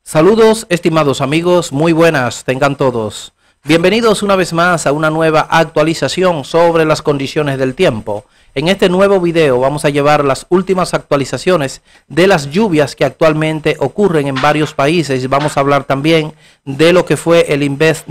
Saludos, estimados amigos, muy buenas tengan todos. Bienvenidos una vez más a una nueva actualización sobre las condiciones del tiempo. En este nuevo video vamos a llevar las últimas actualizaciones de las lluvias que actualmente ocurren en varios países. Vamos a hablar también de lo que fue el Invest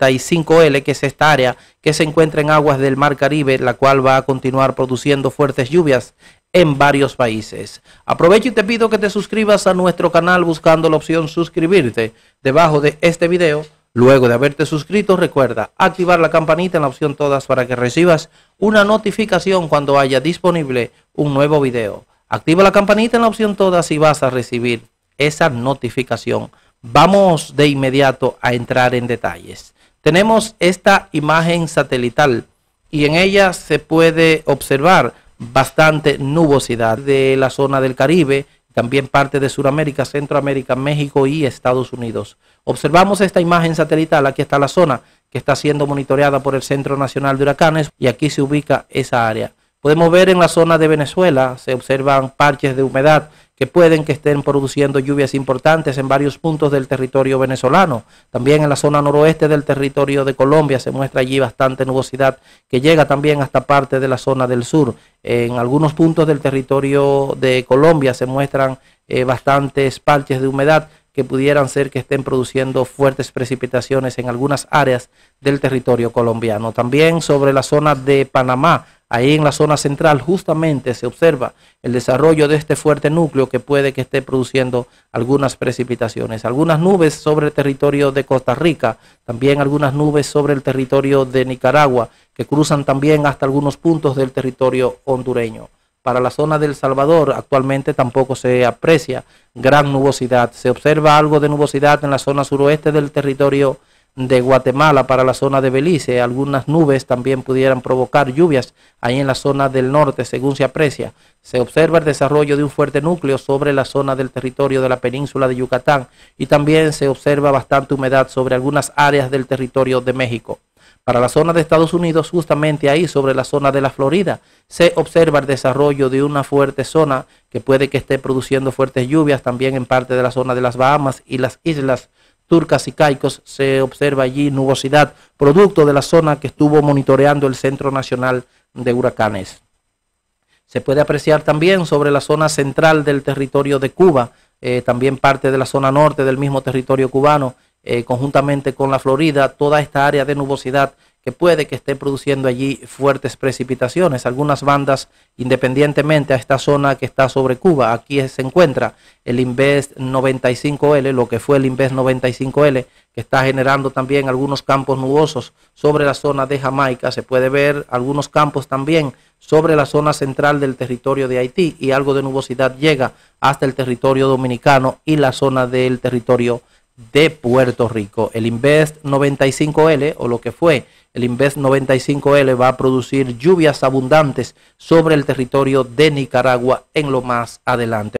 95L, que es esta área que se encuentra en aguas del Mar Caribe, la cual va a continuar produciendo fuertes lluvias en varios países. Aprovecho y te pido que te suscribas a nuestro canal buscando la opción suscribirte debajo de este video. Luego de haberte suscrito, recuerda activar la campanita en la opción todas para que recibas una notificación cuando haya disponible un nuevo video. Activa la campanita en la opción todas y vas a recibir esa notificación. Vamos de inmediato a entrar en detalles. Tenemos esta imagen satelital y en ella se puede observar bastante nubosidad de la zona del Caribe, también parte de Sudamérica, Centroamérica, México y Estados Unidos. Observamos esta imagen satelital, aquí está la zona que está siendo monitoreada por el Centro Nacional de Huracanes y aquí se ubica esa área. Podemos ver en la zona de Venezuela, se observan parches de humedad que pueden que estén produciendo lluvias importantes en varios puntos del territorio venezolano. También en la zona noroeste del territorio de Colombia se muestra allí bastante nubosidad que llega también hasta parte de la zona del sur. En algunos puntos del territorio de Colombia se muestran bastantes parches de humedad que pudieran ser que estén produciendo fuertes precipitaciones en algunas áreas del territorio colombiano. También sobre la zona de Panamá, ahí en la zona central justamente se observa el desarrollo de este fuerte núcleo que puede que esté produciendo algunas precipitaciones. Algunas nubes sobre el territorio de Costa Rica, también algunas nubes sobre el territorio de Nicaragua que cruzan también hasta algunos puntos del territorio hondureño. Para la zona de El Salvador actualmente tampoco se aprecia gran nubosidad. Se observa algo de nubosidad en la zona suroeste del territorio de Guatemala. Para la zona de Belice, algunas nubes también pudieran provocar lluvias ahí en la zona del norte, según se aprecia. Se observa el desarrollo de un fuerte núcleo sobre la zona del territorio de la península de Yucatán y también se observa bastante humedad sobre algunas áreas del territorio de México. Para la zona de Estados Unidos, justamente ahí sobre la zona de la Florida, se observa el desarrollo de una fuerte zona que puede que esté produciendo fuertes lluvias. También en parte de la zona de las Bahamas y las islas Turcas y Caicos se observa allí nubosidad, producto de la zona que estuvo monitoreando el Centro Nacional de Huracanes. Se puede apreciar también sobre la zona central del territorio de Cuba, también parte de la zona norte del mismo territorio cubano, conjuntamente con la Florida, toda esta área de nubosidad que puede que esté produciendo allí fuertes precipitaciones. Algunas bandas, independientemente a esta zona que está sobre Cuba, aquí se encuentra el Invest 95L, lo que fue el Invest 95L, que está generando también algunos campos nubosos sobre la zona de Jamaica. Se puede ver algunos campos también sobre la zona central del territorio de Haití y algo de nubosidad llega hasta el territorio dominicano y la zona del territorio de Puerto Rico. El Invest 95L, o lo que fue el Invest 95L, va a producir lluvias abundantes sobre el territorio de Nicaragua en lo más adelante.